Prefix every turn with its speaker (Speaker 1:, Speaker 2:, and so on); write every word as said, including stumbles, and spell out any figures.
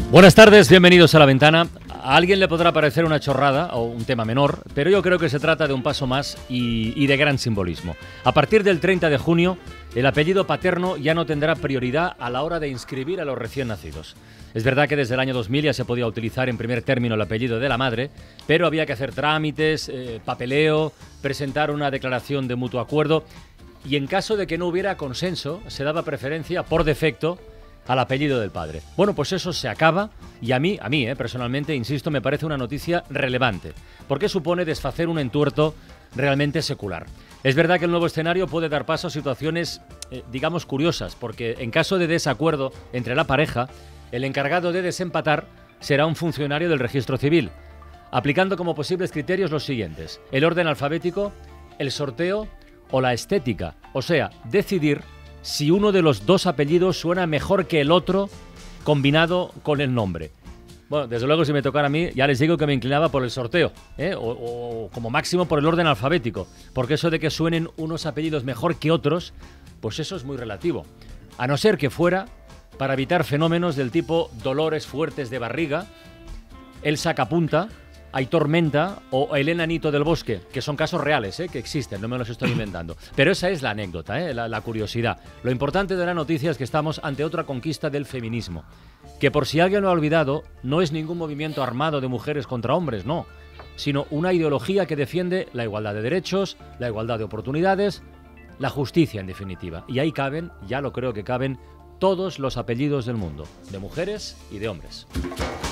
Speaker 1: Buenas tardes, bienvenidos a La Ventana. A alguien le podrá parecer una chorrada o un tema menor, pero yo creo que se trata de un paso más y, y de gran simbolismo. A partir del treinta de junio, el apellido paterno ya no tendrá prioridad a la hora de inscribir a los recién nacidos. Es verdad que desde el año dos mil ya se podía utilizar en primer término el apellido de la madre, pero había que hacer trámites, eh, papeleo, presentar una declaración de mutuo acuerdo y en caso de que no hubiera consenso, se daba preferencia por defecto al apellido del padre. Bueno, pues eso se acaba y a mí, a mí, eh, personalmente, insisto, me parece una noticia relevante, porque supone desfacer un entuerto realmente secular. Es verdad que el nuevo escenario puede dar paso a situaciones, eh, digamos, curiosas, porque en caso de desacuerdo entre la pareja, el encargado de desempatar será un funcionario del registro civil, aplicando como posibles criterios los siguientes: el orden alfabético, el sorteo o la estética, o sea, decidir si uno de los dos apellidos suena mejor que el otro combinado con el nombre. Bueno, desde luego, si me tocara a mí, ya les digo que me inclinaba por el sorteo, ¿eh? o, o como máximo por el orden alfabético, porque eso de que suenen unos apellidos mejor que otros, pues eso es muy relativo. A no ser que fuera para evitar fenómenos del tipo dolores fuertes de barriga, el sacapunta, hay tormenta o el enanito del bosque, que son casos reales, ¿eh? que existen, no me los estoy inventando. Pero esa es la anécdota, ¿eh? la, la curiosidad. Lo importante de la noticia es que estamos ante otra conquista del feminismo, que por si alguien lo ha olvidado, no es ningún movimiento armado de mujeres contra hombres, no, sino una ideología que defiende la igualdad de derechos, la igualdad de oportunidades, la justicia en definitiva. Y ahí caben, ya lo creo que caben, todos los apellidos del mundo, de mujeres y de hombres.